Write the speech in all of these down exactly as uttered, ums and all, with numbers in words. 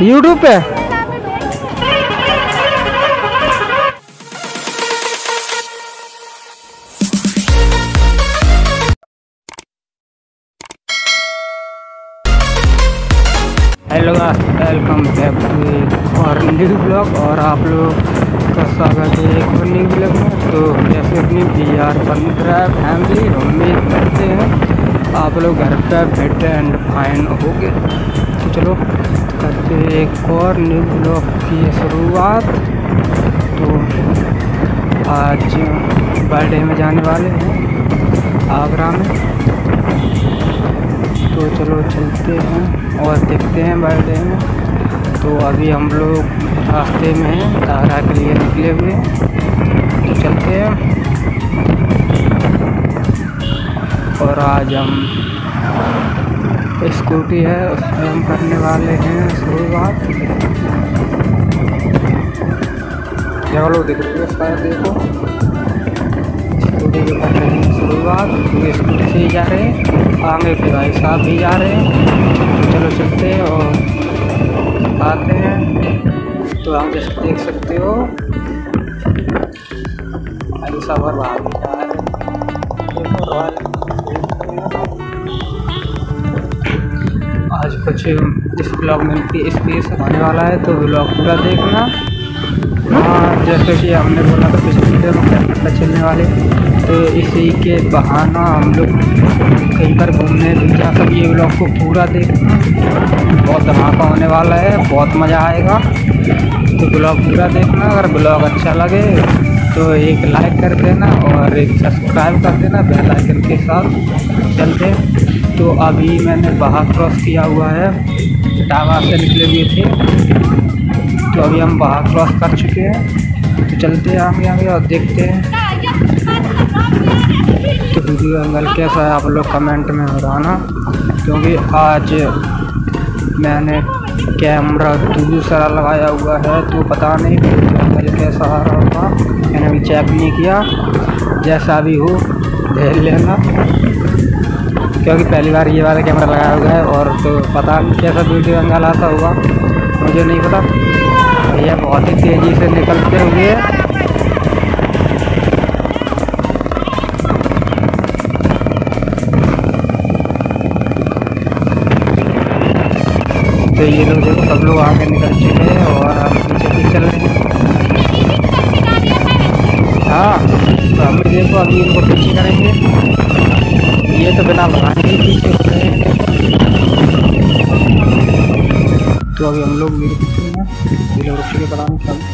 YouTube पे। Hello welcome back to एक और न्यू ब्लॉग और आप लोग का स्वागत है एक और न्यू ब्लॉग में। तो जैसे अपनी बी आर पंद्रह फैमिली उम्मीद करते हैं आप लोग घर पर फिट एंड फाइन हो गए। तो चलो करते हैं एक और न्यू ब्लॉग की शुरुआत। तो आज बर्थडे में जाने वाले हैं आगरा में, तो चलो चलते हैं और देखते हैं बर्थडे में। तो अभी हम लोग रास्ते में हैं, आगरा के लिए निकले हुए, तो चलते हैं। और आज हम स्कूटी है उसमें हम करने वाले हैं शुरुआत। क्या लोग देख रहे हो, देखो स्कूटी के कर रहे हैं शुरुआत। तो स्कूटी से ही जा रहे हैं, आगे के भाई साहब भी जा रहे हैं। तो चलो चलते हैं और आते हैं। तो आप देख सकते हो भाई साहब और बाहर भी जा रहे हैं। आज कुछ इस ब्लॉग में स्पेस होने वाला है, तो ब्लॉग पूरा देखना। हाँ, जैसे कि हमने बोला था पिछले वीडियो में कैमरा चलने वाले, तो इसी के बहाना हम लोग कहीं पर घूमने भी जा सकते। ये ब्लॉग को पूरा देखना, बहुत धमाका होने वाला है, बहुत मज़ा आएगा। तो ब्लॉग पूरा देखना। अगर ब्लॉग अच्छा लगे तो एक लाइक कर देना और एक सब्सक्राइब कर देना बेल आइकन के साथ। चलते। तो अभी मैंने बाहर क्रॉस किया हुआ है, टावा से निकले हुए थे, तो अभी हम बाहर क्रॉस कर चुके हैं। तो चलते हैं आगे आगे और देखते हैं। तो वीडियो एंगल कैसा है आप लोग कमेंट में बताना, क्योंकि आज मैंने कैमरा दूसरा लगाया हुआ है, तो पता नहीं वीडियो एंगल कैसा आ रहा होगा। मैंने अभी चेक नहीं किया, जैसा भी हो देख लेना, क्योंकि पहली बार ये वाला कैमरा लगाया हुआ है। और तो पता नहीं कैसा वीडियो एंगल आता होगा, मुझे नहीं पता। भैया बहुत ही तेज़ी से निकलते हुए तो ये लोग देखो सब लोग आगे निकल चुके हैं और हम पीछे पीछे चल रहे हैं। हाँ, तो हम भी देखो अभी इनको पीछे करेंगे। ये तो बिना लगाने के पीछे हो रहे हैं। तो अभी हम लोग मेरे पीछे हैं, ये लोग रुक चुके पता नहीं क्या।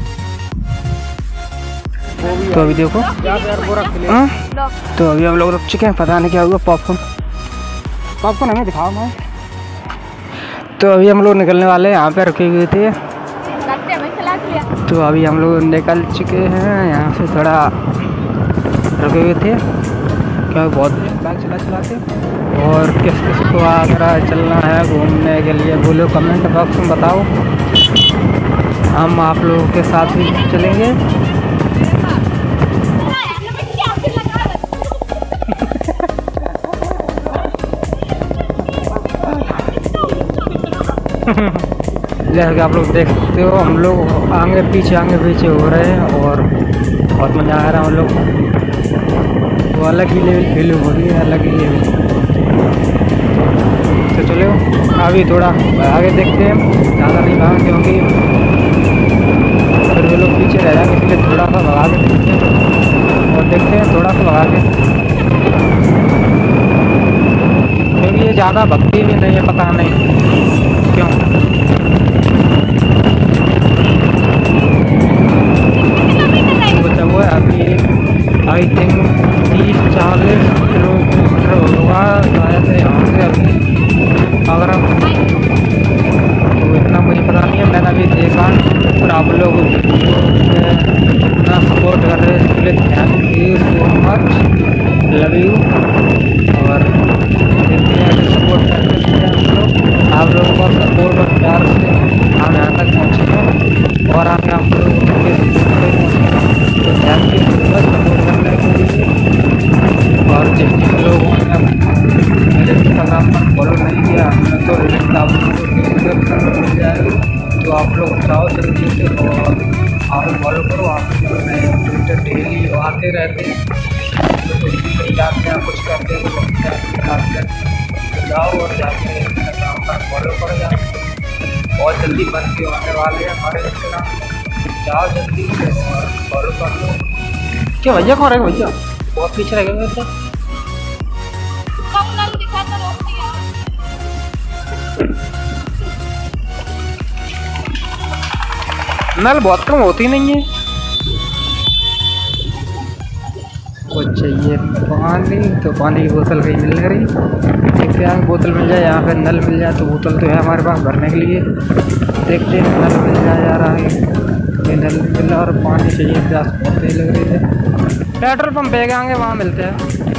तो अभी देखो हाँ, तो अभी हम लोग रुक चुके हैं, पता नहीं क्या हुआ। पॉपकॉर्न पॉपकॉर्न हमें दिखाओ मैं। तो अभी हम लोग निकलने वाले हैं, यहाँ पे रुके हुए थे। तो अभी हम लोग निकल चुके हैं यहाँ से, थोड़ा रुके हुए थे क्या बहुत बाइक चला चलाते। और किस किस को आगरा चलना है घूमने के लिए बोलो कमेंट बॉक्स में बताओ, हम आप लोगों के साथ भी चलेंगे। जैसे कि आप लोग देख सकते हो हम लोग आगे पीछे आगे पीछे हो रहे हैं और बहुत मज़ा आ रहा है हम लोग को। वो अलग ही लेवल फीलिंग हो रही है, अलग ही लेवल। तो चलो अभी थोड़ा आगे देखते हैं, ज़्यादा नहीं भाग क्योंकि फिर वो लोग पीछे रह जाएंगे, इसलिए थोड़ा सा भगा के देखते हैं और देखते हैं थोड़ा सा भगा के, क्योंकि ये ज़्यादा भक्ति भी नहीं है, पता नहीं क्यों। बचा हुआ है अभी आई थिंक तीस चालीस किलोमीटर होगा शायद से यहाँ से अभी आगरा। तो इतना मुझे पता नहीं है, मैंने अभी देखा। और आप लोग इतना सपोर्ट कर रहे हैं इसके लिए thank you so much, love you. और सपोर्ट करते हैं हम लोग, आप लोगों का सपोर्ट और प्यार से हम यहाँ तक पहुँचे हैं और आगे आप लोगों के तो थैंक यू सपोर्ट करने के लिए। और जिस जिस लोगों ने मेरे इंस्टाग्राम पर फॉलो नहीं किया हमने तो लिखा डिस्क्रिप्शन मिल जाएगा, तो आप लोग जाओ जल्दी से और आप फॉलो करो। आप ट्विटर डेली आते रहते हैं, तो कुछ भी कहीं जाते हैं कुछ करते हैं तो दिखाते हैं, जाओ और जाके इंस्टाग्राम पर फॉलो करो। जाओ बहुत जल्दी बन के आने वाले हैं हमारे इंस्टाग्राम, जाओ जल्दी से और फॉलो कर लो। क्या भैया कौन रहेगा भैया, बहुत पीछे रह गए तो नल बहुत कम होती नहीं है। कुछ चाहिए पानी, तो पानी की बोतल कहीं मिल नहीं रही, देखते हैं बोतल मिल जाए, यहाँ पे नल मिल जाए तो बोतल तो है हमारे पास भरने के लिए, देखते हैं नल मिल जाए जा रहा है, ये नल मिल रहा और पानी चाहिए, प्यास बहुत तेज लग रही है। पेट्रोल पंप पे आएंगे वहाँ मिलते हैं।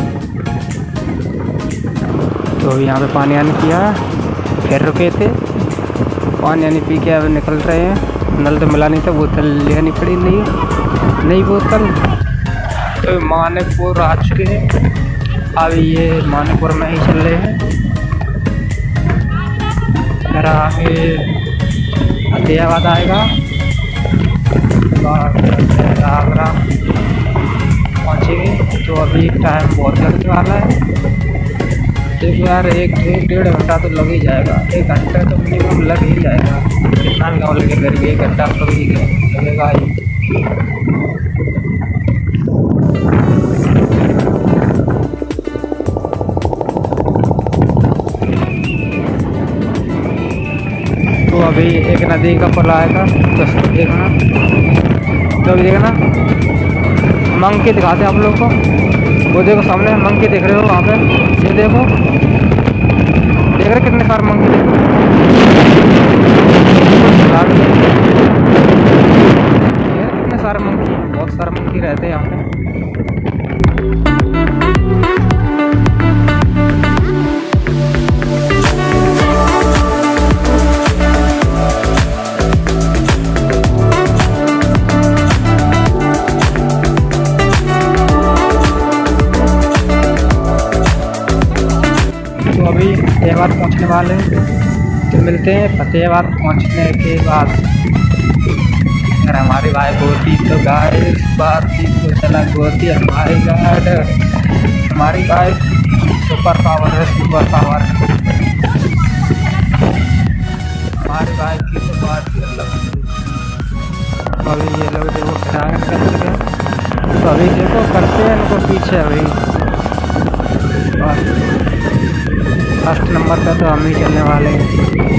तो अभी यहाँ पे पानी आने किया, फिर रुके थे, पानी आने पी के अब निकल रहे हैं। नल तो मिला नहीं था, बोतल लेनी पड़ी नहीं नई बोतल। तो मानेपुर आ चुके हैं, अब ये मानेपुर में ही चल रहे हैं। मेरा आगे फतेहाबाद आएगा, आगरा पहुँचेंगे, तो अभी टाइम बहुत लगने वाला है। देखो यार एक एक डेढ़ घंटा तो लग ही जाएगा, एक घंटा तो मिनिमम लग ही जाएगा, कितना गाँव लगे फिर भी एक घंटा तो ही लगेगा ही। तो अभी एक नदी का पुल आएगा, तो उसको देखना, तो अभी देखना मंकी दिखाते हैं आप लोग को। वो देखो सामने मंकी देख रहे हो वहाँ पे, ये देखो देख रहे कितने सारे मंकी, देखो कितने सारे मंकी हैं, बहुत सारे मंकी रहते हैं यहाँ पे। अभी फतेहाबाद पहुंचने वाले हैं, तो मिलते हैं फतेहाबाद पहुंचने के बाद। अगर हमारी भाई गोती तो गाय बात थी तो चला गोती हमारी गाइड, हमारी भाई सुपर पावर है, सुपर पावर हमारी भाई की तो बात ही अलग है। अभी ये लोग देखो खिलाने कर चुके हैं, तो अभी देखो करते हैं इनको पीछे। अभी फर्स्ट नंबर पे तो हम ही चलने वाले हैं।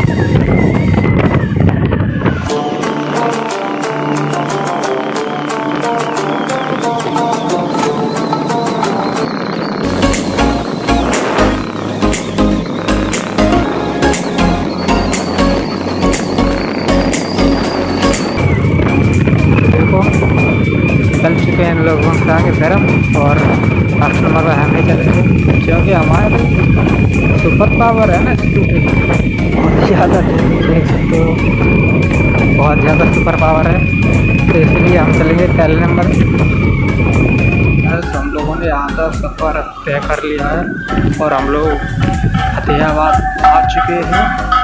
देखो चल चुके हैं लोग आगे तरफ, और फर्स्ट नंबर पर हम ही चलेंगे, क्योंकि हमारे सुपर पावर है ना स्कूटी, बहुत ज़्यादा देख सकते हो, बहुत ज़्यादा सुपर पावर है, तो इसलिए हम चलेंगे पहले नंबर। हम लोगों ने आधा सफ़र तय कर लिया है और हम लोग फतेहाबाद आ चुके हैं।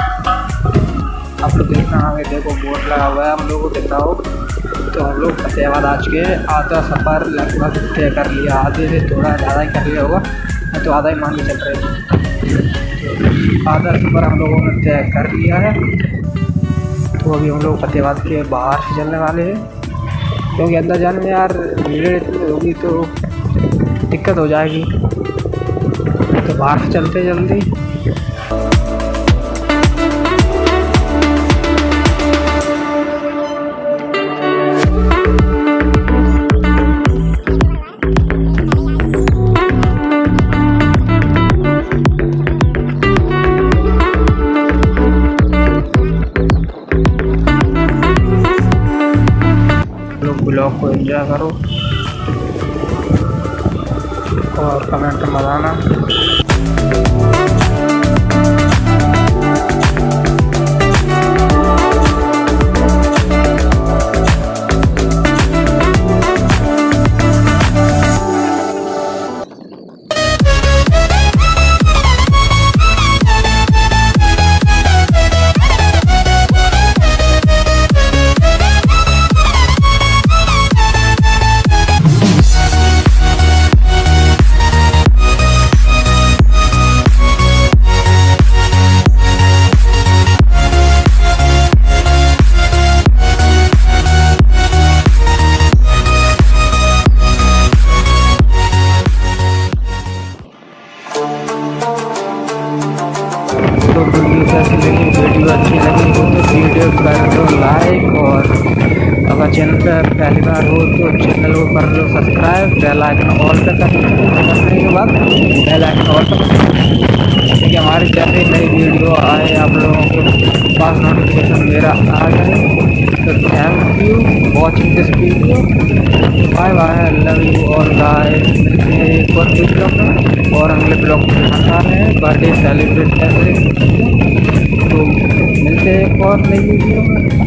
आप लोग देखना आगे देखो बोर्ड लगा हुआ है, हम लोगों को दिखाओ। तो हम लोग फतेहाबाद आ चुके हैं, आधा सफ़र लगभग तय कर लिया, आधे से थोड़ा ज़्यादा ही कर लिया होगा, तो आधा ही मान के चल रहे हैं। आधा सफ़र हम लोगों ने तय कर लिया है, तो अभी हम लोग फतेहाबाद के बाहर से चलने वाले हैं, क्योंकि अंदर जाने में यार भीड़ इतनी होगी तो दिक्कत हो जाएगी, तो बाहर से चलते जल्दी। ब्लॉग को एंजॉय करो और कमेंट में बताना। तो वीडियो कैसी लगी, वीडियो अच्छी लगी हो तो वीडियो कर दो लाइक, और अगर चैनल पर पहली बार हो तो चैनल को कर लो सब्सक्राइब, बेल आइकन ऑल पे करने के बाद बेल आइकन ऑल पर देखिए हमारी जैसे नई वीडियो आए आप लोगों के पास नोटिफिकेशन मेरा आ जाए। तो thank you watching this video, bye bye, love you all guys. मिलते हैं एक और वीडियो में, और अगले ब्लॉग में दिखाने वाले हैं बर्थडे सेलिब्रेट कैसे, तो मिलते हैं एक और नई वीडियो में।